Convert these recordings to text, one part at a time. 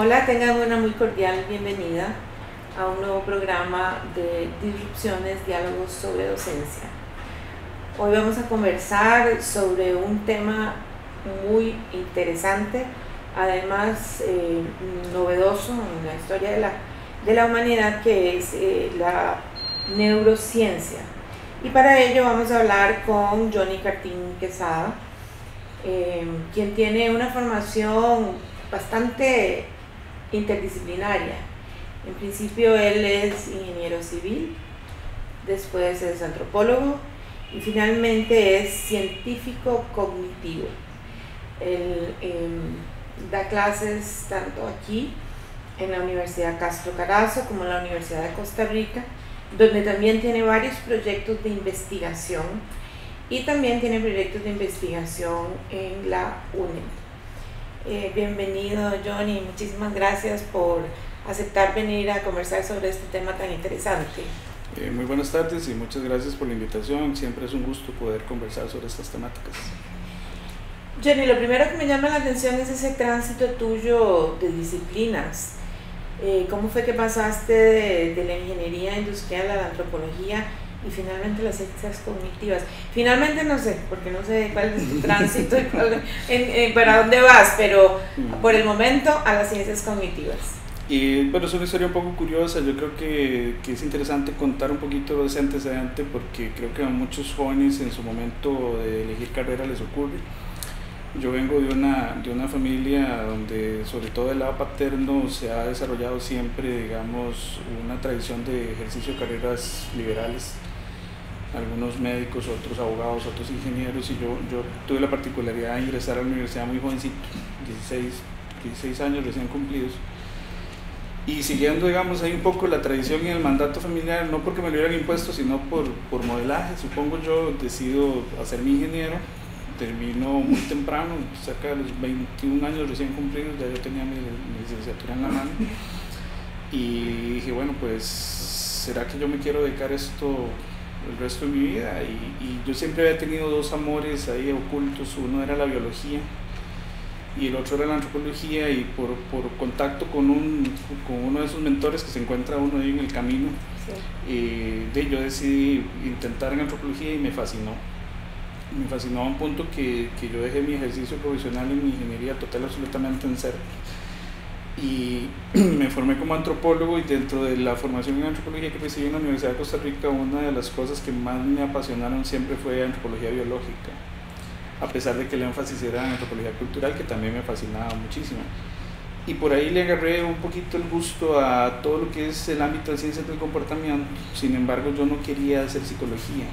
Hola, tengan una muy cordial bienvenida a un nuevo programa de Disrupciones, Diálogos sobre Docencia. Hoy vamos a conversar sobre un tema muy interesante, además novedoso en la historia de la humanidad, que es la neurociencia. Y para ello vamos a hablar con Johnny Cartín Quesada, quien tiene una formación bastante interdisciplinaria. En principio él es ingeniero civil, después es antropólogo y finalmente es científico cognitivo. Él da clases tanto aquí en la Universidad Castro Carazo como en la Universidad de Costa Rica, donde también tiene varios proyectos de investigación y también tiene proyectos de investigación en la UNED. Bienvenido, Johnny, muchísimas gracias por aceptar venir a conversar sobre este tema tan interesante. Muy buenas tardes y muchas gracias por la invitación. Siempre es un gusto poder conversar sobre estas temáticas. Johnny, lo primero que me llama la atención es ese tránsito tuyo de disciplinas. ¿Cómo fue que pasaste de la ingeniería industrial a la antropología y finalmente las ciencias cognitivas? Finalmente no sé, porque no sé cuál es tu tránsito y para dónde vas, pero por el momento a las ciencias cognitivas. Y bueno, es una historia un poco curiosa. Yo creo que es interesante contar un poquito de ese antecedente, porque creo que a muchos jóvenes en su momento de elegir carrera les ocurre. Yo vengo de una familia donde, sobre todo del lado paterno, se ha desarrollado siempre, digamos, una tradición de ejercicio de carreras liberales. Algunos médicos, otros abogados, otros ingenieros, y yo tuve la particularidad de ingresar a la universidad muy jovencito, 16 años recién cumplidos. Y siguiendo, digamos, ahí un poco la tradición y el mandato familiar, no porque me lo hubieran impuesto, sino por modelaje, supongo yo, decido hacerme ingeniero. Termino muy temprano, cerca de los 21 años recién cumplidos, ya yo tenía mi licenciatura en la mano. Y dije, bueno, pues, ¿será que yo me quiero dedicar a esto el resto de mi vida? Y yo siempre había tenido dos amores ahí ocultos. Uno era la biología y el otro era la antropología, y por contacto con uno de esos mentores que se encuentra uno ahí en el camino, sí. Yo decidí intentar en antropología y me fascinó a un punto que yo dejé mi ejercicio profesional en mi ingeniería total absolutamente en cero, y me formé como antropólogo. Y dentro de la formación en antropología que recibí en la Universidad de Costa Rica, una de las cosas que más me apasionaron siempre fue antropología biológica, a pesar de que el énfasis era en antropología cultural, que también me fascinaba muchísimo. Y por ahí le agarré un poquito el gusto a todo lo que es el ámbito de ciencias del comportamiento. Sin embargo, yo no quería hacer psicología.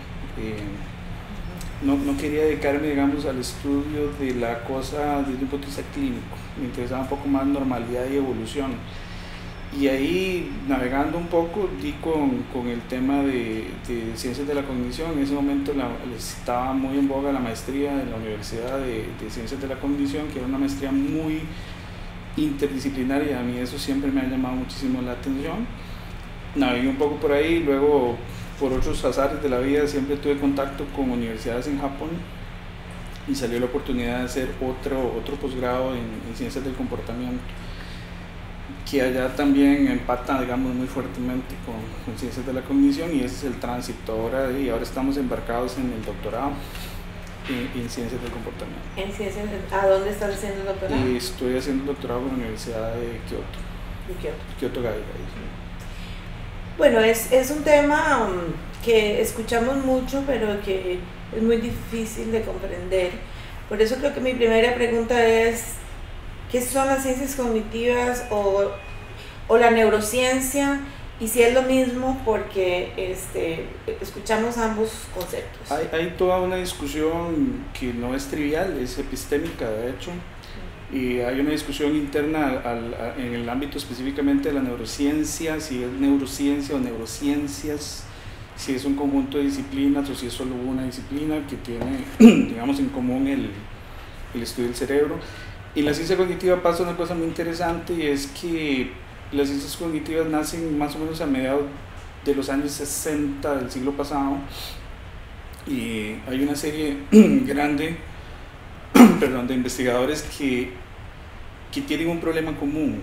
No quería dedicarme, digamos, al estudio de la cosa desde un punto de vista clínico. Me interesaba un poco más normalidad y evolución. Y ahí, navegando un poco, di con el tema de ciencias de la cognición. En ese momento estaba muy en boga la maestría en la Universidad de Ciencias de la Cognición, que era una maestría muy interdisciplinaria. A mí eso siempre me ha llamado muchísimo la atención. Navegué un poco por ahí, luego, por otros azares de la vida, siempre tuve contacto con universidades en Japón, y salió la oportunidad de hacer otro posgrado en ciencias del comportamiento, que allá también empata, digamos, muy fuertemente con ciencias de la cognición, y ese es el tránsito ahora. Y ahora estamos embarcados en el doctorado en ciencias del comportamiento. ¿En ciencias? ¿A dónde estás haciendo el doctorado? Estoy haciendo el doctorado en la Universidad de Kioto. Kyoto Gaira. Bueno, es un tema que escuchamos mucho, pero que es muy difícil de comprender. Por eso creo que mi primera pregunta es, ¿qué son las ciencias cognitivas o la neurociencia? Y si es lo mismo, porque escuchamos ambos conceptos. Hay toda una discusión que no es trivial, es epistémica, de hecho. Y hay una discusión interna en el ámbito específicamente de la neurociencia, si es neurociencia o neurociencias, si es un conjunto de disciplinas o si es solo una disciplina que tiene, digamos, en común el estudio del cerebro. Y la ciencia cognitiva pasa una cosa muy interesante, y es que las ciencias cognitivas nacen más o menos a mediados de los años 60 del siglo pasado, y hay una serie grande de investigadores que tienen un problema común,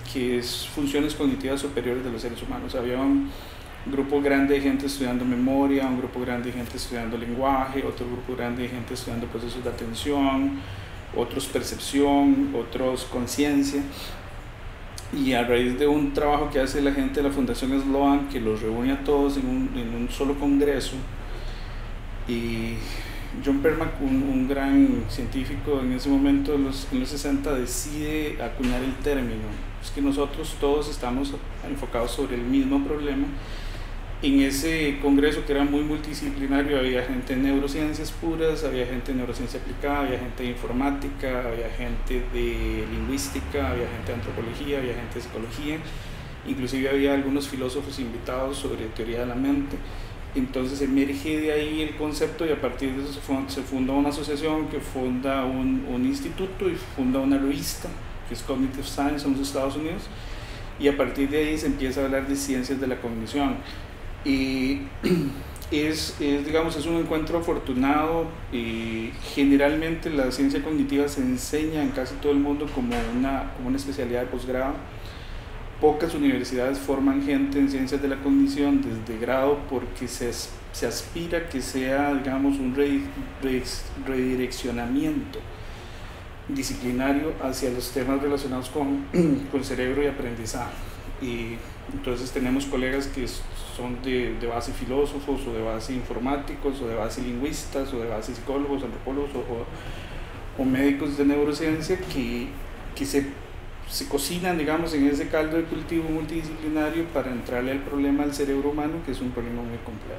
que es funciones cognitivas superiores de los seres humanos. Había un grupo grande de gente estudiando memoria, un grupo grande de gente estudiando lenguaje, otro grupo grande de gente estudiando procesos de atención, otros percepción, otros conciencia. Y a raíz de un trabajo que hace la gente de la Fundación Sloan, que los reúne a todos en un solo congreso, y John Permack, un gran científico en ese momento, en los 60, decide acuñar el término. Es que nosotros todos estamos enfocados sobre el mismo problema. En ese congreso, que era muy multidisciplinario, había gente de neurociencias puras, había gente de neurociencia aplicada, había gente de informática, había gente de lingüística, había gente de antropología, había gente de psicología, inclusive había algunos filósofos invitados sobre teoría de la mente. Entonces emerge de ahí el concepto, y a partir de eso se funda una asociación que funda un instituto y funda una revista que es Cognitive Science en los Estados Unidos, y a partir de ahí se empieza a hablar de ciencias de la cognición. Y digamos, es un encuentro afortunado, y generalmente la ciencia cognitiva se enseña en casi todo el mundo como una especialidad de posgrado. Pocas universidades forman gente en ciencias de la cognición desde grado, porque se aspira a que sea, digamos, un redireccionamiento disciplinario hacia los temas relacionados con cerebro y aprendizaje. Y entonces tenemos colegas que son de base filósofos, o de base informáticos, o de base lingüistas, o de base psicólogos, antropólogos, o médicos de neurociencia que se cocinan, digamos, en ese caldo de cultivo multidisciplinario para entrarle al problema del cerebro humano, que es un problema muy complejo.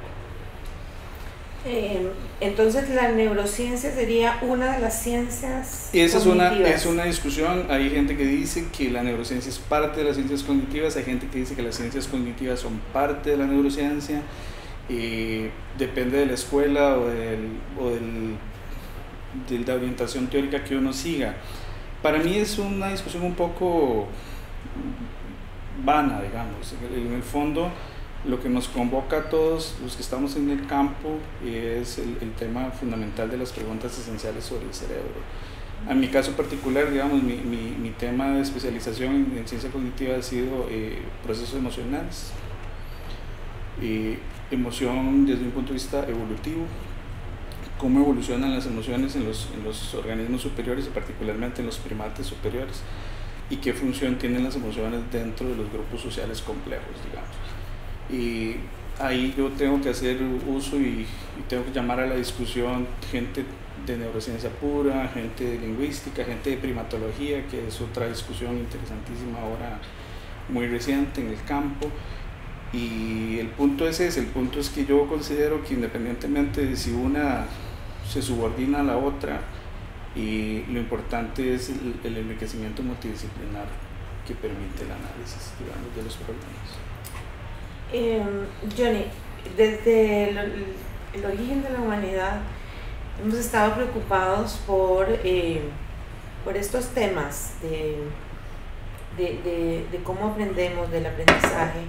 Entonces la neurociencia sería una de las ciencias Esa cognitivas. es una discusión. Hay gente que dice que la neurociencia es parte de las ciencias cognitivas, hay gente que dice que las ciencias cognitivas son parte de la neurociencia. Depende de la escuela o de la orientación teórica que uno siga. Para mí es una discusión un poco vana, digamos. En el fondo, lo que nos convoca a todos los que estamos en el campo es el tema fundamental de las preguntas esenciales sobre el cerebro. En mi caso particular, digamos, mi tema de especialización en ciencia cognitiva ha sido procesos emocionales. Emoción desde un punto de vista evolutivo, cómo evolucionan las emociones en los organismos superiores, y particularmente en los primates superiores, y qué función tienen las emociones dentro de los grupos sociales complejos, digamos. Y ahí yo tengo que hacer uso y tengo que llamar a la discusión gente de neurociencia pura, gente de lingüística, gente de primatología, que es otra discusión interesantísima ahora, muy reciente en el campo. Y el punto es ese, el punto es que yo considero que independientemente de si una se subordina a la otra, y lo importante es el enriquecimiento multidisciplinar que permite el análisis, digamos, de los problemas. Johnny, desde el origen de la humanidad hemos estado preocupados por estos temas de cómo aprendemos, del aprendizaje.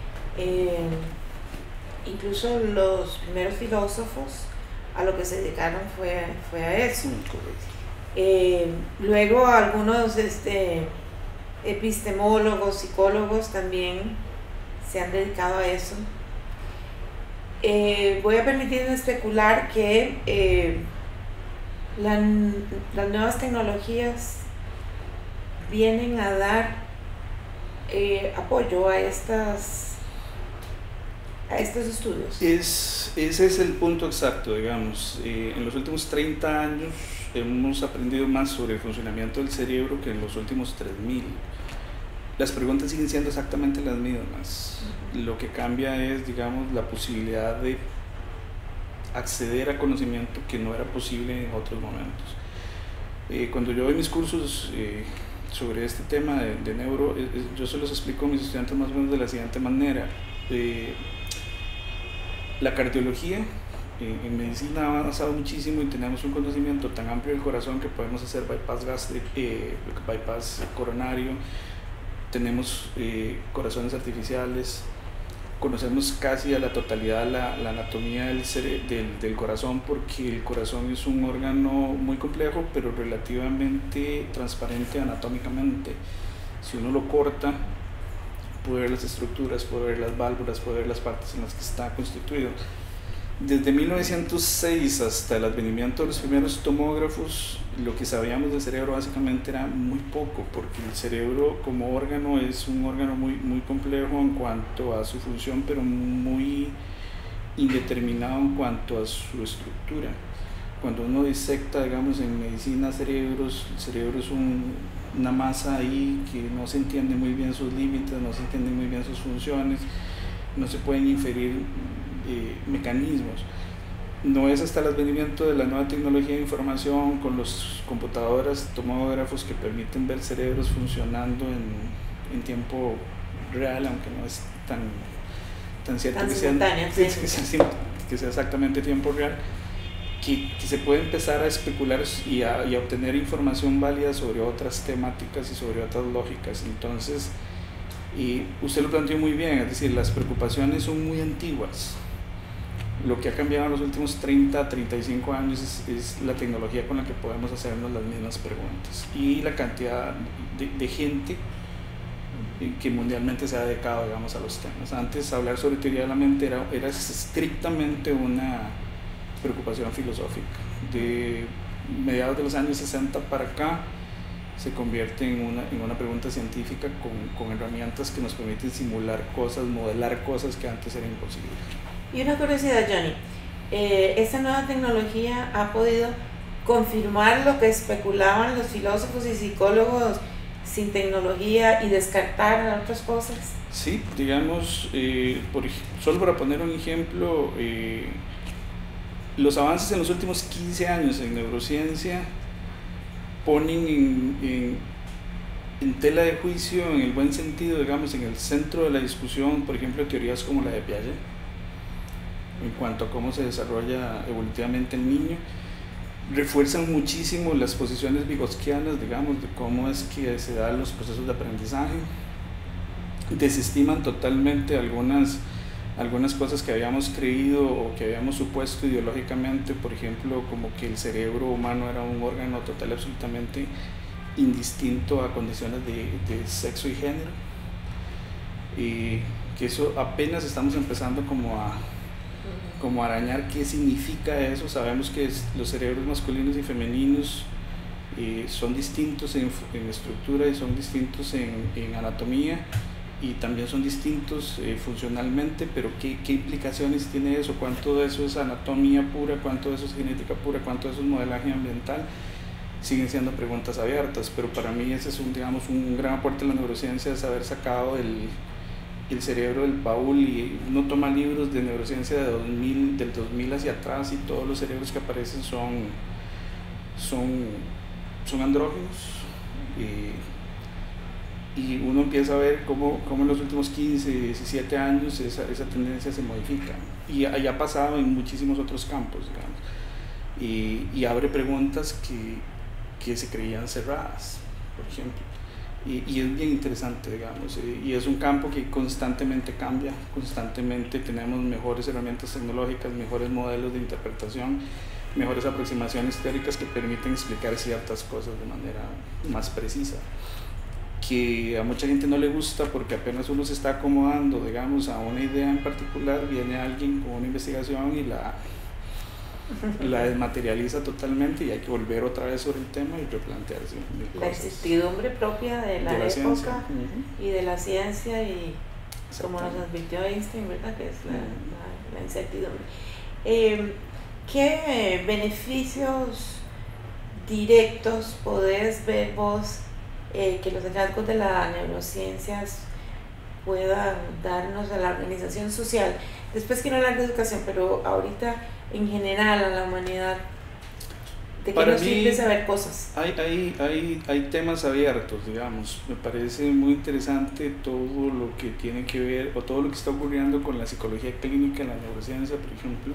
Incluso los primeros filósofos a lo que se dedicaron fue a eso. Luego algunos epistemólogos, psicólogos también se han dedicado a eso. Voy a permitirme especular que las nuevas tecnologías vienen a dar apoyo a estos estudios. Ese es el punto exacto, digamos. En los últimos 30 años hemos aprendido más sobre el funcionamiento del cerebro que en los últimos 3000. Las preguntas siguen siendo exactamente las mismas. Lo que cambia es, digamos, la posibilidad de acceder a conocimiento que no era posible en otros momentos. Cuando yo doy mis cursos sobre este tema de neuro, yo se los explico a mis estudiantes más o menos de la siguiente manera. La cardiología en medicina ha avanzado muchísimo y tenemos un conocimiento tan amplio del corazón que podemos hacer bypass gástrico, bypass coronario, tenemos corazones artificiales, conocemos casi a la totalidad la anatomía del corazón, porque el corazón es un órgano muy complejo pero relativamente transparente anatómicamente. Si uno lo corta, puede ver las estructuras, puede ver las válvulas, puede ver las partes en las que está constituido. Desde 1906 hasta el advenimiento de los primeros tomógrafos, lo que sabíamos del cerebro básicamente era muy poco, porque el cerebro como órgano es un órgano muy complejo en cuanto a su función, pero muy indeterminado en cuanto a su estructura. Cuando uno disecta, digamos, en medicina cerebros, el cerebro es una masa ahí que no se entiende muy bien sus límites, no se entienden muy bien sus funciones, no se pueden inferir mecanismos. No es hasta el advenimiento de la nueva tecnología de información con las computadoras, tomógrafos que permiten ver cerebros funcionando en tiempo real, aunque no es tan cierto que sea exactamente tiempo real, que se puede empezar a especular y a obtener información válida sobre otras temáticas y sobre otras lógicas. Entonces, y usted lo planteó muy bien, es decir, las preocupaciones son muy antiguas. Lo que ha cambiado en los últimos 30, 35 años es la tecnología con la que podemos hacernos las mismas preguntas y la cantidad de gente que mundialmente se ha dedicado, digamos, a los temas. Antes hablar sobre teoría de la mente era estrictamente una preocupación filosófica. De mediados de los años 60 para acá se convierte en una pregunta científica con herramientas que nos permiten simular cosas, modelar cosas que antes eran imposibles. Y una curiosidad, Johnny, ¿esta nueva tecnología ha podido confirmar lo que especulaban los filósofos y psicólogos sin tecnología y descartar otras cosas? Sí, digamos, solo para poner un ejemplo, los avances en los últimos 15 años en neurociencia ponen en tela de juicio, en el buen sentido, digamos, en el centro de la discusión, por ejemplo, teorías como la de Piaget, en cuanto a cómo se desarrolla evolutivamente el niño. Refuerzan muchísimo las posiciones vygotskianas, digamos, de cómo es que se dan los procesos de aprendizaje. Desestiman totalmente algunas cosas que habíamos creído o que habíamos supuesto ideológicamente, por ejemplo, como que el cerebro humano era un órgano total absolutamente indistinto a condiciones de sexo y género, y que eso apenas estamos empezando como a arañar qué significa eso. Sabemos que los cerebros masculinos y femeninos son distintos en estructura y son distintos en anatomía, y también son distintos funcionalmente, pero ¿qué implicaciones tiene eso? ¿Cuánto de eso es anatomía pura? ¿Cuánto de eso es genética pura? ¿Cuánto de eso es modelaje ambiental? Siguen siendo preguntas abiertas, pero para mí ese es un gran aporte de la neurociencia, es haber sacado el cerebro del baúl, y uno toma libros de neurociencia del 2000 hacia atrás y todos los cerebros que aparecen son andrógenos, y uno empieza a ver cómo en los últimos 15, 17 años esa tendencia se modifica, y ha pasado en muchísimos otros campos, digamos, y abre preguntas que se creían cerradas, por ejemplo. Y es bien interesante, digamos, y es un campo que constantemente cambia, constantemente tenemos mejores herramientas tecnológicas, mejores modelos de interpretación, mejores aproximaciones teóricas que permiten explicar ciertas cosas de manera más precisa, que a mucha gente no le gusta porque apenas uno se está acomodando, digamos, a una idea en particular, viene alguien con una investigación y la desmaterializa totalmente, y hay que volver otra vez sobre el tema y replantearse la incertidumbre propia de la época ciencia. Y de la ciencia, y como nos advirtió Einstein, ¿verdad? Que es la incertidumbre. ¿Qué beneficios directos podés ver vos que los hallazgos de las neurociencias puedan darnos a la organización social? Después quiero hablar de educación, pero ahorita en general a la humanidad, ¿de qué nos sirve saber cosas? Hay temas abiertos, digamos. Me parece muy interesante todo lo que tiene que ver, o todo lo que está ocurriendo con la psicología clínica en la neurociencia, por ejemplo,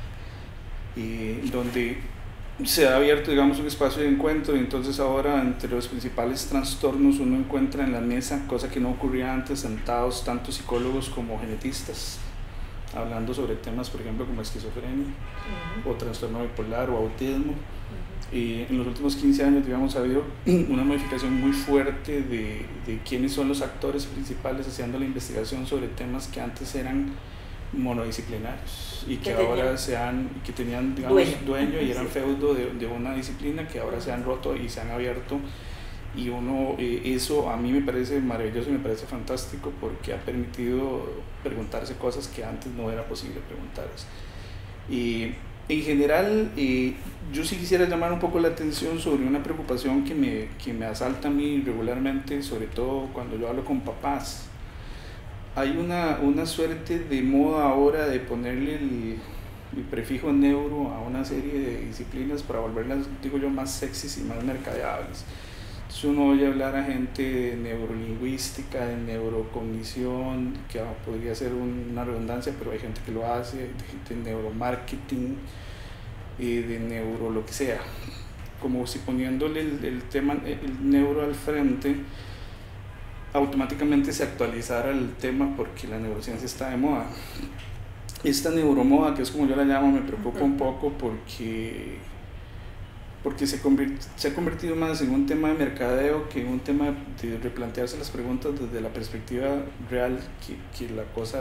donde se ha abierto, digamos, un espacio de encuentro, y entonces ahora entre los principales trastornos uno encuentra en la mesa, cosa que no ocurría antes, sentados tanto psicólogos como genetistas, hablando sobre temas, por ejemplo, como esquizofrenia o trastorno bipolar o autismo. En los últimos 15 años, digamos, ha habido una modificación muy fuerte de quiénes son los actores principales haciendo la investigación sobre temas que antes eran monodisciplinarios y que ahora que tenían, digamos, dueño y eran feudo de una disciplina, que ahora se han roto y se han abierto. Y eso a mí me parece maravilloso y me parece fantástico, porque ha permitido preguntarse cosas que antes no era posible preguntarse. Y en general, yo sí quisiera llamar un poco la atención sobre una preocupación que me asalta a mí regularmente, sobre todo cuando yo hablo con papás. Hay una suerte de moda ahora de ponerle el prefijo neuro a una serie de disciplinas para volverlas, digo yo, más sexys y más mercadeables. Entonces uno oye hablar a gente de neurolingüística, de neurocognición, que podría ser una redundancia, pero hay gente que lo hace, de gente de neuromarketing, de neuro lo que sea, como si poniéndole el tema, el neuro al frente, automáticamente se actualizara el tema, porque la neurociencia está de moda. Esta neuromoda, que es como yo la llamo, me preocupa un poco porque se ha convertido más en un tema de mercadeo que en un tema de replantearse las preguntas desde la perspectiva real que la cosa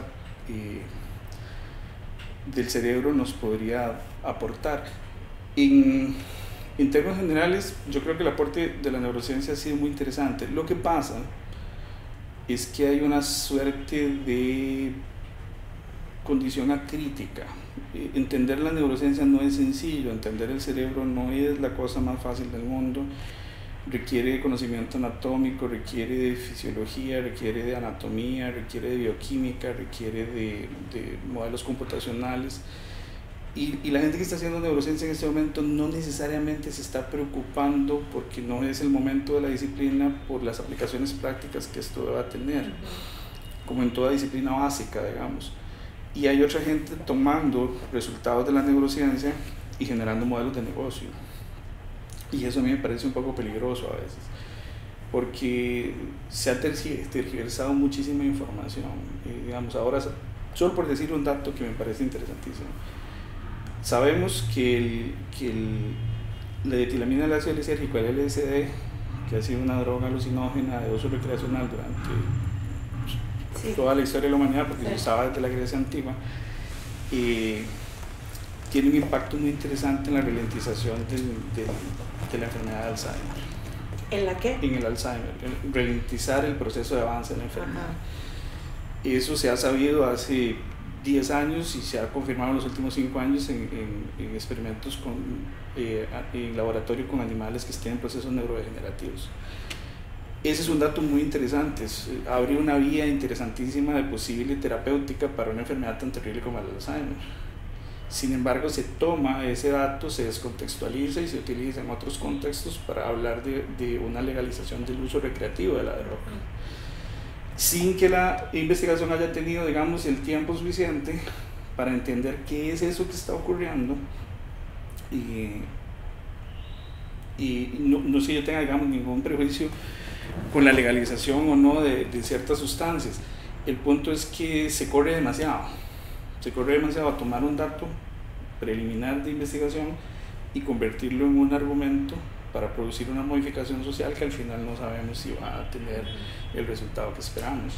del cerebro nos podría aportar. En términos generales, yo creo que el aporte de la neurociencia ha sido muy interesante. Lo que pasa es que hay una suerte de condición acrítica. Entender la neurociencia no es sencillo, entender el cerebro no es la cosa más fácil del mundo, requiere de conocimiento anatómico, requiere de fisiología, requiere de anatomía, requiere de bioquímica, requiere de modelos computacionales, y la gente que está haciendo neurociencia en este momento no necesariamente se está preocupando, porque no es el momento de la disciplina, por las aplicaciones prácticas que esto va a tener, como en toda disciplina básica, digamos. Y hay otra gente tomando resultados de la neurociencia y generando modelos de negocio. Y eso a mí me parece un poco peligroso a veces, porque se ha tergiversado muchísima información. Digamos, ahora, solo por decir un dato que me parece interesantísimo, sabemos que la etilamina del ácido lisérgico, el LSD, que ha sido una droga alucinógena de uso recreacional durante toda la historia de la humanidad, porque se usaba desde la Grecia antigua, tiene un impacto muy interesante en la ralentización de la enfermedad de Alzheimer. ¿En la qué? En el Alzheimer, ralentizar el proceso de avance de la enfermedad. Eso se ha sabido hace 10 años y se ha confirmado en los últimos 5 años en experimentos en laboratorio con animales que tienen procesos neurodegenerativos. Ese es un dato muy interesante, abre una vía interesantísima de posible terapéutica para una enfermedad tan terrible como el Alzheimer. Sin embargo, se toma ese dato, se descontextualiza y se utiliza en otros contextos para hablar de una legalización del uso recreativo de la droga, sin que la investigación haya tenido, digamos, el tiempo suficiente para entender qué es eso que está ocurriendo, y no sé si yo tenga, digamos, ningún prejuicio con la legalización o no de ciertas sustancias. El punto es que se corre demasiado a tomar un dato preliminar de investigación y convertirlo en un argumento para producir una modificación social que al final no sabemos si va a tener el resultado que esperamos.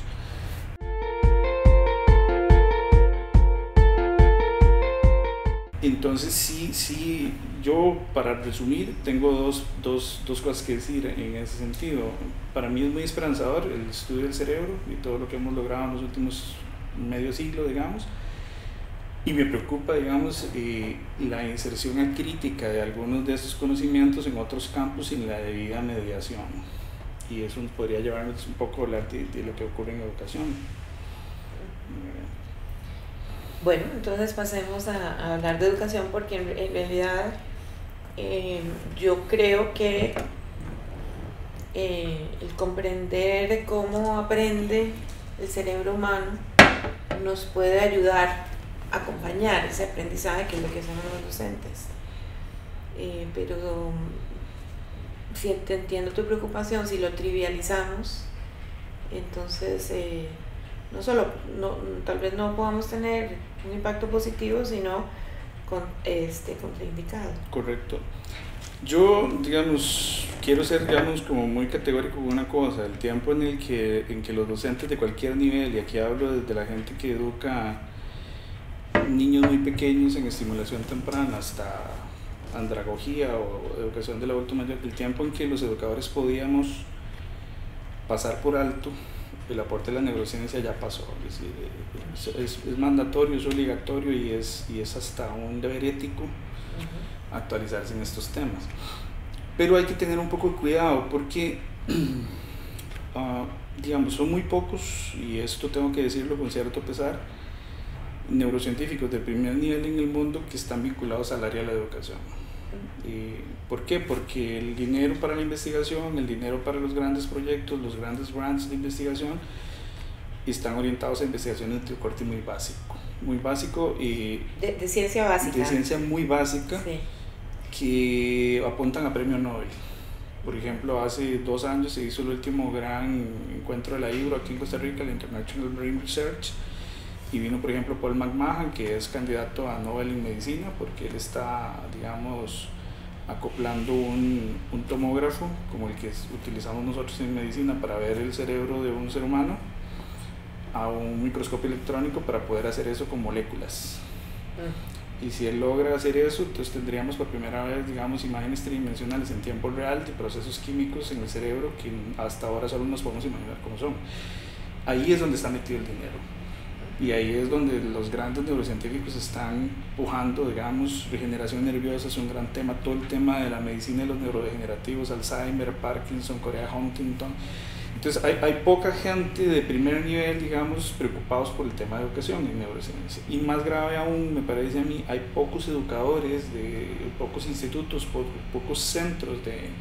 Entonces sí, yo, para resumir, tengo dos cosas que decir en ese sentido. Para mí es muy esperanzador el estudio del cerebro y todo lo que hemos logrado en los últimos medio siglo, digamos, y me preocupa, digamos, la inserción acrítica de algunos de estos conocimientos en otros campos sin la debida mediación, y eso podría llevarnos un poco a hablar de lo que ocurre en educación. Bueno, entonces pasemos a hablar de educación, porque en realidad yo creo que el comprender cómo aprende el cerebro humano nos puede ayudar a acompañar ese aprendizaje, que es lo que hacemos los docentes. Pero si entiendo tu preocupación, si lo trivializamos, entonces no solo, tal vez no podamos tener un impacto positivo, sino contraindicado. Correcto. Yo, digamos, quiero ser, digamos, como muy categórico con una cosa: el tiempo en que los docentes de cualquier nivel, y aquí hablo desde la gente que educa niños muy pequeños en estimulación temprana hasta andragogía o educación del adulto mayor, el tiempo en que los educadores podíamos pasar por alto el aporte de la neurociencia ya pasó. Es decir, es mandatorio, es obligatorio y es hasta un deber ético actualizarse en estos temas. Pero hay que tener un poco de cuidado porque digamos, son muy pocos, y esto tengo que decirlo con cierto pesar, neurocientíficos de primer nivel en el mundo que están vinculados al área de la educación. ¿Por qué? Porque el dinero para la investigación, el dinero para los grandes proyectos, los grandes grants de investigación están orientados a investigaciones de corte muy básico y de ciencia básica. De ciencia muy básica, sí, que apuntan a premio Nobel. Por ejemplo, hace 2 años se hizo el último gran encuentro de la IBRO aquí en Costa Rica, el International Brain Research, y vino, por ejemplo, Paul McMahon, que es candidato a Nobel en medicina, porque él está, digamos, acoplando un tomógrafo como el que utilizamos nosotros en medicina para ver el cerebro de un ser humano a un microscopio electrónico para poder hacer eso con moléculas. Y si él logra hacer eso, entonces tendríamos por primera vez, digamos, imágenes tridimensionales en tiempo real de procesos químicos en el cerebro que hasta ahora solo nos podemos imaginar cómo son. Ahí es donde está metido el dinero. Y ahí es donde los grandes neurocientíficos están pujando, digamos. Regeneración nerviosa es un gran tema, todo el tema de la medicina de los neurodegenerativos, Alzheimer, Parkinson, Corea Huntington. Entonces hay poca gente de primer nivel, digamos, preocupados por el tema de educación en neurociencia. Y más grave aún, me parece a mí, hay pocos educadores, pocos institutos, pocos centros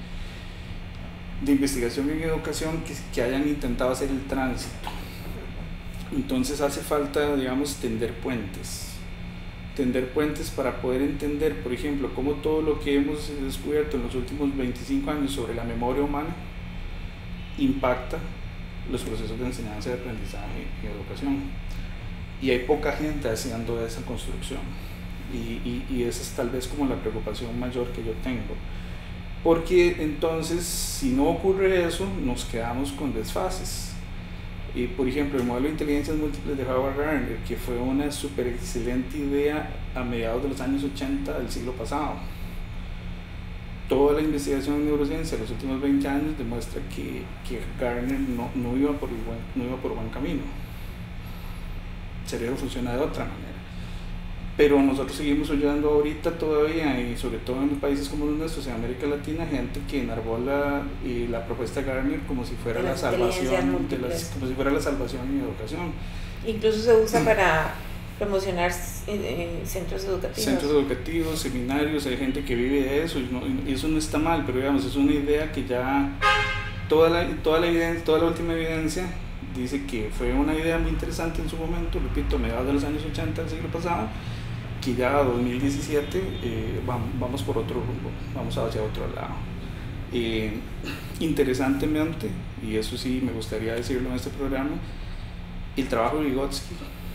de investigación en educación que hayan intentado hacer el tránsito. Entonces hace falta, digamos, tender puentes para poder entender, por ejemplo, cómo todo lo que hemos descubierto en los últimos 25 años sobre la memoria humana impacta los procesos de enseñanza y de aprendizaje en educación. Y hay poca gente haciendo esa construcción, y esa es tal vez como la preocupación mayor que yo tengo, porque entonces si no ocurre eso nos quedamos con desfases. Por ejemplo, el modelo de inteligencias múltiples de Howard Gardner, que fue una súper excelente idea a mediados de los años 80 del siglo pasado. Toda la investigación en neurociencia de los últimos 20 años demuestra que Gardner no iba por buen camino. El cerebro funciona de otra manera. Pero nosotros seguimos oyendo ahorita todavía, y sobre todo en países como los nuestros, en América Latina, gente que enarbola la propuesta de Gardner como si fuera la salvación, como si fuera la salvación en educación. Incluso se usa para promocionar centros educativos. Centros educativos, seminarios, hay gente que vive de eso, y eso no está mal, pero digamos, es una idea que ya toda la última evidencia dice que fue una idea muy interesante en su momento, repito, a mediados de los años 80 del siglo pasado, que ya 2017 vamos por otro rumbo, vamos hacia otro lado. Interesantemente, y eso sí me gustaría decirlo en este programa, el trabajo de Vygotsky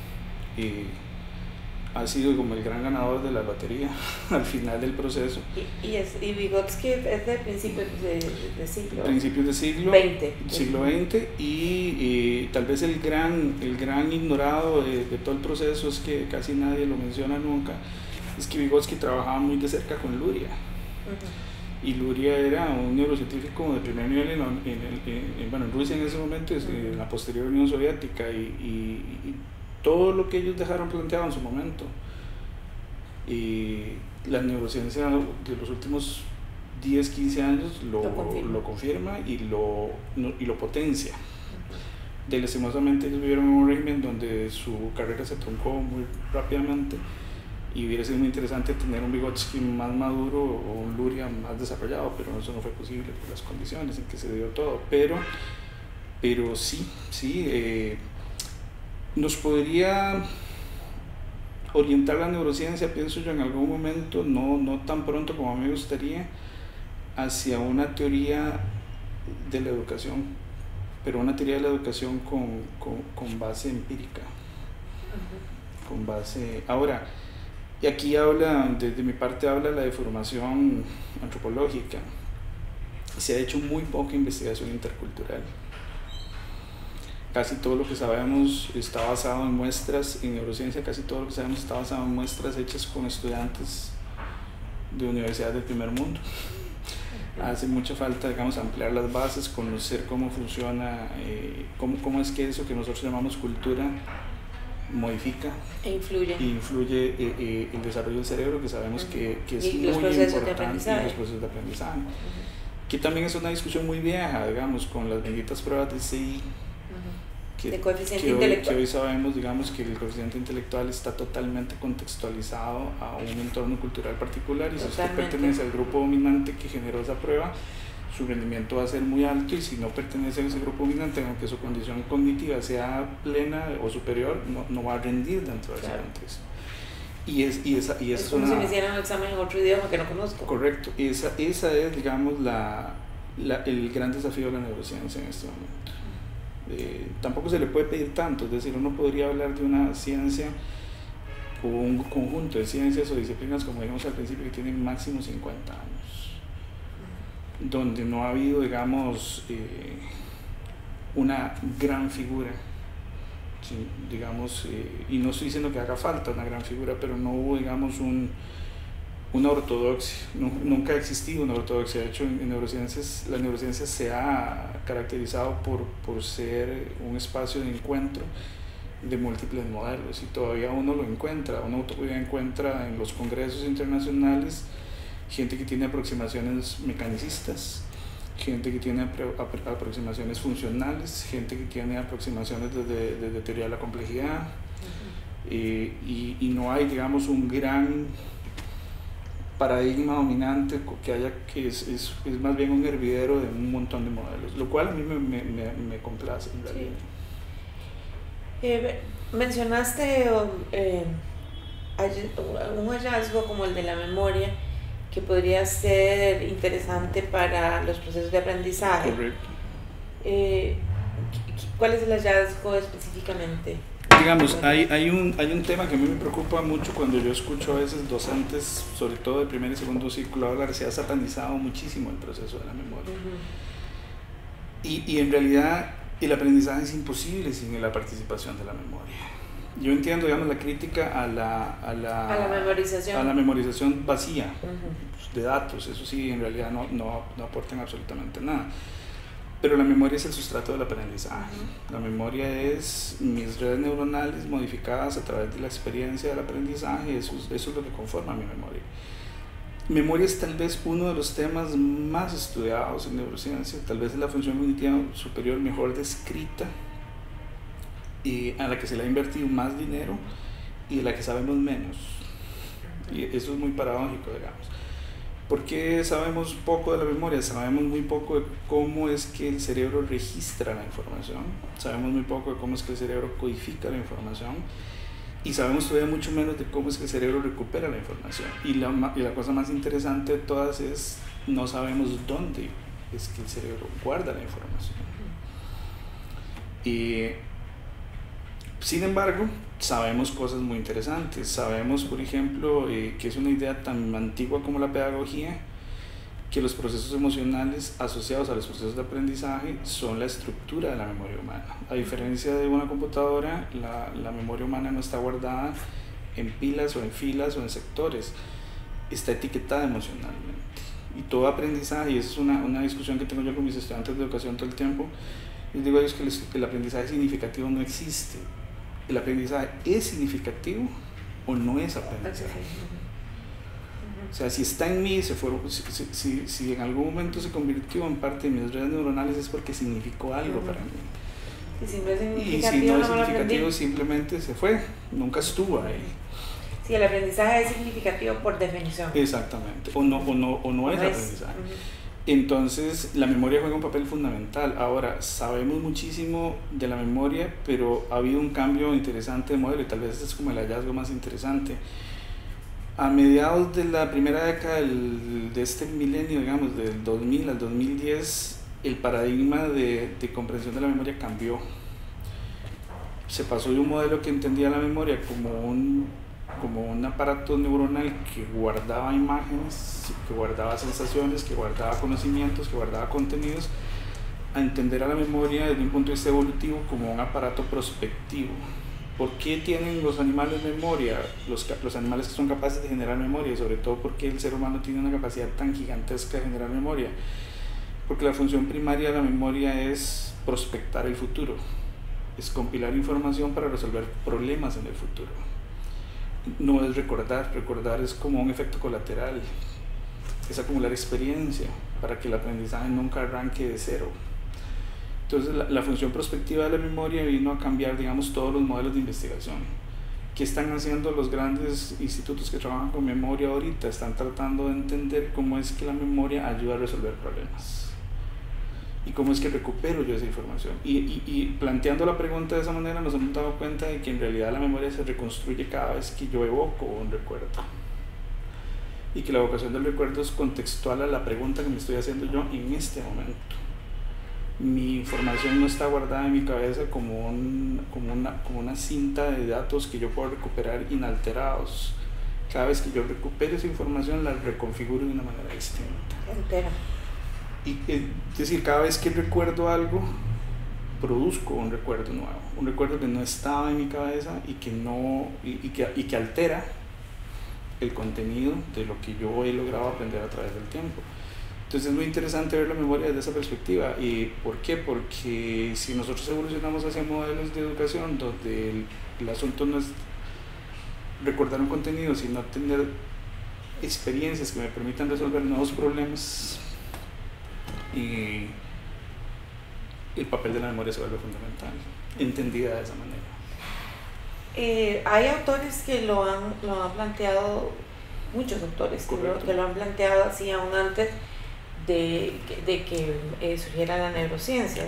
ha sido como el gran ganador de la lotería al final del proceso. Y Vygotsky es de principios de siglo. Principios de siglo XX. Y tal vez el gran ignorado de todo el proceso, es que casi nadie lo menciona nunca, es que Vygotsky trabajaba muy de cerca con Luria. Y Luria era un neurocientífico de primer nivel en Rusia en ese momento, en la posterior Unión Soviética, y todo lo que ellos dejaron planteado en su momento. Y la neurociencia de los últimos 10, 15 años lo confirma y lo potencia. Lastimosamente ellos vivieron en un régimen donde su carrera se truncó muy rápidamente, y hubiera sido muy interesante tener un Vygotsky más maduro o un Luria más desarrollado, pero eso no fue posible por las condiciones en que se dio todo. Pero sí, nos podría orientar la neurociencia, pienso yo, en algún momento, no tan pronto como a mí me gustaría, hacia una teoría de la educación pero una teoría de la educación con base empírica, con base... Ahora, y aquí habla, desde mi parte habla la deformación antropológica. Se ha hecho muy poca investigación intercultural. Casi todo lo que sabemos está basado en muestras, en neurociencia, casi todo lo que sabemos está basado en muestras hechas con estudiantes de universidades del primer mundo. Hace mucha falta, digamos, ampliar las bases, conocer cómo funciona, cómo es que eso que nosotros llamamos cultura modifica e influye el desarrollo del cerebro, que sabemos que es y muy los procesos importante, de aprendizaje. y los procesos de aprendizaje. Que también es una discusión muy vieja, digamos, con las benditas pruebas de CI, de coeficiente intelectual. Que hoy sabemos, digamos, que el coeficiente intelectual está totalmente contextualizado a un entorno cultural particular, y si usted pertenece al grupo dominante que generó esa prueba, su rendimiento va a ser muy alto, y si no pertenece a ese grupo dominante, aunque su condición cognitiva sea plena o superior, no va a rendir dentro de ese contexto. Es como si me hicieran un examen en otro idioma que no conozco. Correcto, esa es, digamos, el gran desafío de la neurociencia en este momento. Tampoco se le puede pedir tanto, es decir, uno podría hablar de una ciencia o un conjunto de ciencias o disciplinas, como dijimos al principio, que tienen máximo 50 años, donde no ha habido, digamos, una gran figura, digamos, y no estoy diciendo que haga falta una gran figura, pero no hubo, digamos, una ortodoxia, nunca ha existido una ortodoxia. De hecho, en neurociencias, la neurociencia se ha caracterizado por ser un espacio de encuentro de múltiples modelos, y todavía uno todavía encuentra en los congresos internacionales gente que tiene aproximaciones mecanicistas, gente que tiene aproximaciones funcionales, gente que tiene aproximaciones desde teoría de la complejidad, y no hay, digamos, un gran paradigma dominante que es más bien un hervidero de un montón de modelos, lo cual a mí me complace en realidad. Mencionaste un hallazgo como el de la memoria, que podría ser interesante para los procesos de aprendizaje. Correcto. ¿Cuál es el hallazgo específicamente? Digamos, hay un tema que a mí me preocupa mucho cuando yo escucho a veces docentes, sobre todo de primer y segundo ciclo, hablar. Se ha satanizado muchísimo el proceso de la memoria. Y en realidad el aprendizaje es imposible sin la participación de la memoria. Yo entiendo, digamos, la crítica a la memorización vacía de datos. Eso sí, en realidad no aportan absolutamente nada. Pero la memoria es el sustrato del aprendizaje. La memoria es mis redes neuronales modificadas a través de la experiencia del aprendizaje. Eso es lo que conforma mi memoria. Memoria es tal vez uno de los temas más estudiados en neurociencia. Tal vez es la función cognitiva superior mejor descrita, y a la que se le ha invertido más dinero y de la que sabemos menos. Y eso es muy paradójico, digamos. ¿Por qué sabemos poco de la memoria? Sabemos muy poco de cómo es que el cerebro registra la información, sabemos muy poco de cómo es que el cerebro codifica la información, y sabemos todavía mucho menos de cómo es que el cerebro recupera la información. Y la cosa más interesante de todas es, no sabemos dónde es que el cerebro guarda la información. Sin embargo, sabemos cosas muy interesantes. Sabemos, por ejemplo, que es una idea tan antigua como la pedagogía, que los procesos emocionales asociados a los procesos de aprendizaje son la estructura de la memoria humana. A diferencia de una computadora, la memoria humana no está guardada en pilas o en filas o en sectores, está etiquetada emocionalmente. Y todo aprendizaje, y esa es una discusión que tengo yo con mis estudiantes de educación todo el tiempo, les digo a ellos que el aprendizaje significativo no existe. ¿El aprendizaje es significativo o no es aprendizaje? O sea, si está en mí, si en algún momento se convirtió en parte de mis redes neuronales, es porque significó algo para mí. Y si no es significativo, y si no es significativo, simplemente se fue, nunca estuvo ahí. Sí, el aprendizaje es significativo por definición. Exactamente, o no es aprendizaje. Entonces, la memoria juega un papel fundamental. Ahora, sabemos muchísimo de la memoria, pero ha habido un cambio interesante de modelo, y tal vez este es como el hallazgo más interesante. A mediados de la primera década de este milenio, digamos, del 2000 al 2010, el paradigma de comprensión de la memoria cambió. Se pasó de un modelo que entendía la memoria como un aparato neuronal que guardaba imágenes, que guardaba sensaciones, que guardaba conocimientos, que guardaba contenidos, a entender a la memoria desde un punto de vista evolutivo como un aparato prospectivo. ¿Por qué tienen los animales memoria? Los animales que son capaces de generar memoria, sobre todo porque el ser humano tiene una capacidad tan gigantesca de generar memoria. Porque la función primaria de la memoria es prospectar el futuro, es compilar información para resolver problemas en el futuro. No es recordar es como un efecto colateral, es acumular experiencia para que el aprendizaje nunca arranque de cero. Entonces la función prospectiva de la memoria vino a cambiar, digamos, todos los modelos de investigación. ¿Qué están haciendo los grandes institutos que trabajan con memoria ahorita? Están tratando de entender cómo es que la memoria ayuda a resolver problemas y cómo es que recupero yo esa información. Y planteando la pregunta de esa manera nos hemos dado cuenta de que en realidad la memoria se reconstruye cada vez que yo evoco un recuerdo, y que la evocación del recuerdo es contextual a la pregunta que me estoy haciendo yo en este momento. Mi información no está guardada en mi cabeza como una cinta de datos que yo puedo recuperar inalterados. Cada vez que yo recupero esa información la reconfiguro de una manera distinta. Entera. Y es decir, cada vez que recuerdo algo, produzco un recuerdo nuevo, un recuerdo que no estaba en mi cabeza y que altera el contenido de lo que yo he logrado aprender a través del tiempo. Entonces es muy interesante ver la memoria desde esa perspectiva. ¿Y por qué? Porque si nosotros evolucionamos hacia modelos de educación donde el asunto no es recordar un contenido, sino tener experiencias que me permitan resolver nuevos problemas, y el papel de la memoria se vuelve fundamental, entendida de esa manera. Hay autores que lo han planteado, muchos autores que lo han planteado así aún antes de que surgiera la neurociencia.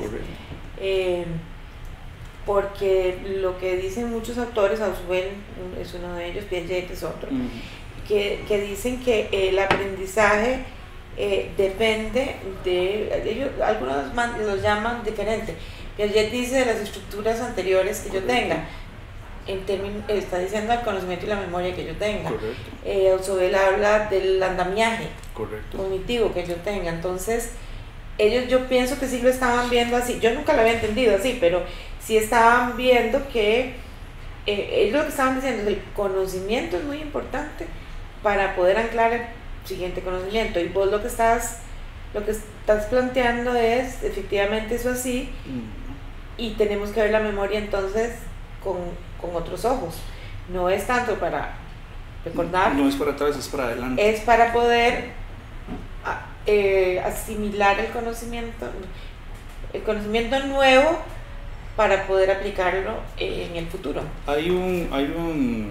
Porque lo que dicen muchos autores, Ausubel es uno de ellos, Piaget es otro, que dicen que el aprendizaje depende de ellos, algunos los llaman diferente. Piaget dice de las estructuras anteriores que yo tenga, está diciendo el conocimiento y la memoria que yo tenga. Ausubel habla del andamiaje cognitivo que yo tenga. Entonces ellos, yo pienso que sí lo estaban viendo así. Yo nunca lo había entendido así, pero sí estaban viendo que ellos lo que estaban diciendo es que el conocimiento es muy importante para poder anclar el siguiente conocimiento, y vos lo que estás planteando es efectivamente eso así, y tenemos que ver la memoria entonces con otros ojos. No es tanto para recordar, no es para atrás, es para adelante, es para poder asimilar el conocimiento nuevo para poder aplicarlo en el futuro. Hay un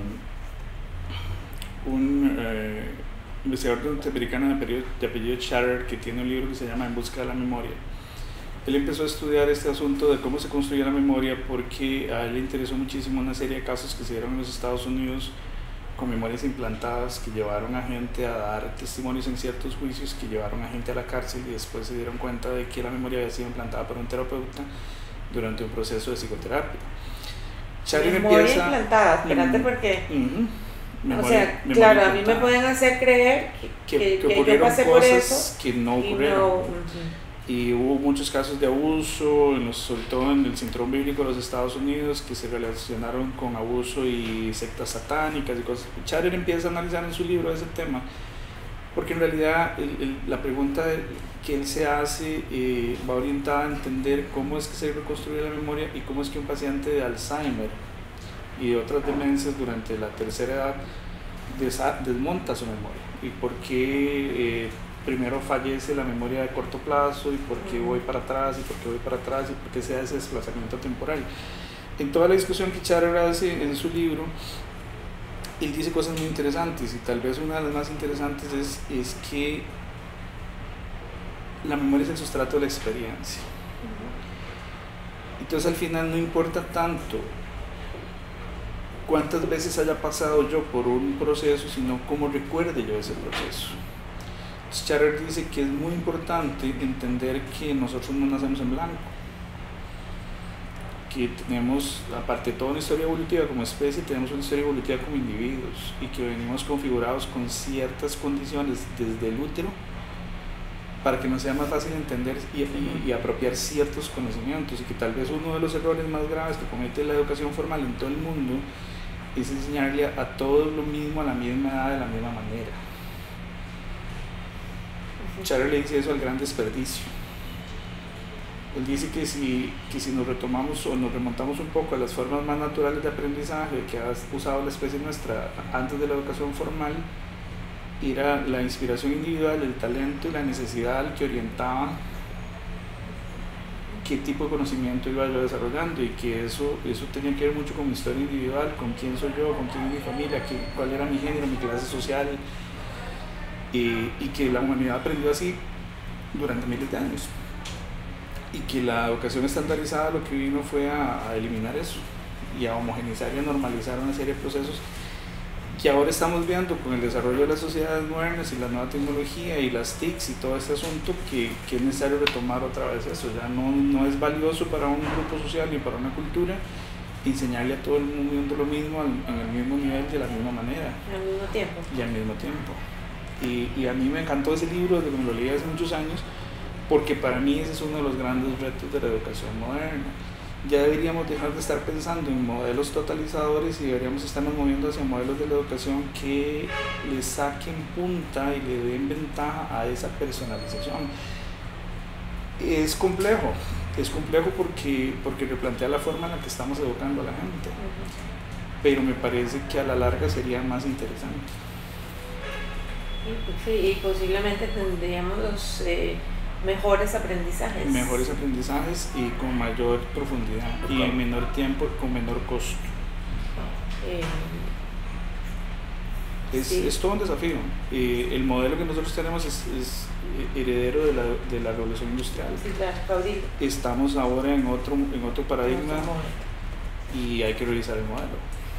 investigador norteamericano de apellido Sharer que tiene un libro que se llama En busca de la memoria. Él empezó a estudiar este asunto de cómo se construye la memoria porque a él le interesó muchísimo una serie de casos que se dieron en los Estados Unidos con memorias implantadas, que llevaron a gente a dar testimonios en ciertos juicios, que llevaron a gente a la cárcel, y después se dieron cuenta de que la memoria había sido implantada por un terapeuta durante un proceso de psicoterapia. Sharer memoria implantada, espérate, porque o sea, claro, a mí me pueden hacer creer que yo pasé por eso que no ocurrieron. Y hubo muchos casos de abuso, sobre todo en el cinturón bíblico de los Estados Unidos, que se relacionaron con abuso y sectas satánicas y cosas. Sharer empieza a analizar en su libro ese tema, porque en realidad la pregunta que él se hace va orientada a entender cómo es que se reconstruye la memoria y cómo es que un paciente de Alzheimer y de otras demencias durante la tercera edad desmonta su memoria, y por qué primero fallece la memoria de corto plazo, y por qué voy para atrás, y por qué voy para atrás, y por qué se da ese desplazamiento temporal. En toda la discusión que Sharer hace en su libro, él dice cosas muy interesantes, y tal vez una de las más interesantes es que la memoria es el sustrato de la experiencia. Entonces al final no importa tanto cuántas veces haya pasado yo por un proceso, sino cómo recuerde yo ese proceso. Scharer dice que es muy importante entender que nosotros no nacemos en blanco, que tenemos, aparte de toda una historia evolutiva como especie, tenemos una historia evolutiva como individuos y que venimos configurados con ciertas condiciones desde el útero para que nos sea más fácil entender y apropiar ciertos conocimientos, y que tal vez uno de los errores más graves que comete la educación formal en todo el mundo es enseñarle a todos lo mismo a la misma edad, de la misma manera. Scharer le dice eso al gran desperdicio. Él dice que si nos retomamos o nos remontamos un poco a las formas más naturales de aprendizaje que ha usado la especie nuestra antes de la educación formal, era la inspiración individual, el talento y la necesidad al que orientaba qué tipo de conocimiento iba yo desarrollando, y que eso tenía que ver mucho con mi historia individual, con quién soy yo, con quién es mi familia, cuál era mi género, mi clase social, y que la humanidad aprendió así durante miles de años, y que la educación estandarizada lo que vino fue a eliminar eso y a homogeneizar y a normalizar una serie de procesos que ahora estamos viendo con el desarrollo de las sociedades modernas y la nueva tecnología y las TICs y todo este asunto, que es necesario retomar otra vez eso. Ya no es valioso para un grupo social ni para una cultura enseñarle a todo el mundo lo mismo en el mismo nivel, de la misma manera. Al mismo tiempo. Y al mismo tiempo. Y a mí me encantó ese libro desde que me lo leí hace muchos años, porque para mí ese es uno de los grandes retos de la educación moderna. Ya deberíamos dejar de estar pensando en modelos totalizadores y deberíamos estarnos moviendo hacia modelos de la educación que le saquen punta y le den ventaja a esa personalización. Es complejo porque replantea la forma en la que estamos educando a la gente, pero me parece que a la larga sería más interesante. Sí, y posiblemente tendríamos los mejores aprendizajes. Mejores aprendizajes y con mayor profundidad y en menor tiempo, con menor costo. Es todo un desafío. El modelo que nosotros tenemos es heredero de la revolución industrial. Sí, claro, Gabriel. Estamos ahora en otro paradigma y hay que revisar el modelo.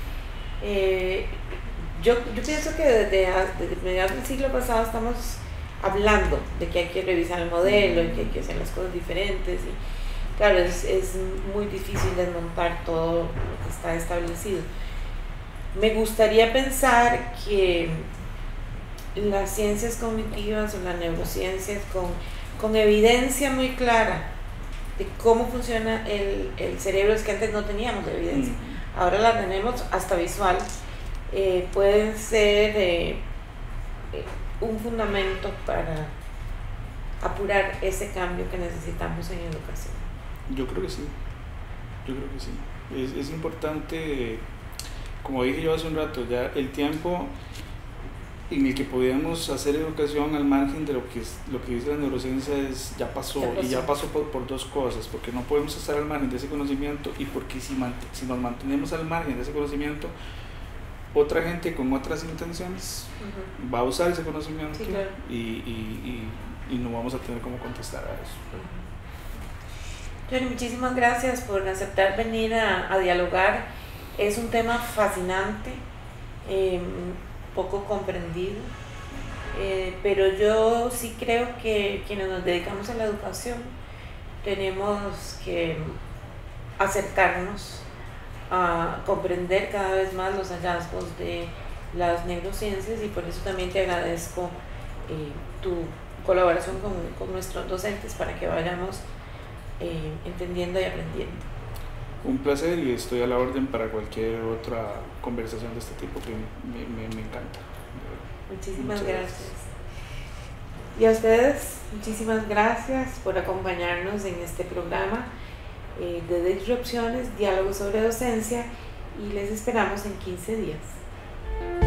Yo pienso que desde mediados del siglo pasado estamos hablando de que hay que revisar el modelo y que hay que hacer las cosas diferentes, y claro, es muy difícil desmontar todo lo que está establecido. Me gustaría pensar que las ciencias cognitivas o las neurociencias con evidencia muy clara de cómo funciona el cerebro, es que antes no teníamos evidencia, ahora la tenemos hasta visual, pueden ser un fundamento para apurar ese cambio que necesitamos en educación. Yo creo que sí. Es importante, como dije yo hace un rato, ya el tiempo en el que podíamos hacer educación al margen de lo que dice la neurociencia ya pasó. Y ya pasó por dos cosas: porque no podemos estar al margen de ese conocimiento, y porque si nos mantenemos al margen de ese conocimiento, otra gente con otras intenciones va a usar ese conocimiento, sí, claro, y no vamos a tener cómo contestar a eso. Johnny, muchísimas gracias por aceptar venir a dialogar. Es un tema fascinante, poco comprendido, pero yo sí creo que quienes nos dedicamos a la educación tenemos que acercarnos a comprender cada vez más los hallazgos de las neurociencias, y por eso también te agradezco tu colaboración con nuestros docentes para que vayamos entendiendo y aprendiendo. Un placer, y estoy a la orden para cualquier otra conversación de este tipo que me encanta. Muchísimas gracias. Y a ustedes, muchísimas gracias por acompañarnos en este programa de Disrupciones, diálogos sobre docencia, y les esperamos en 15 días.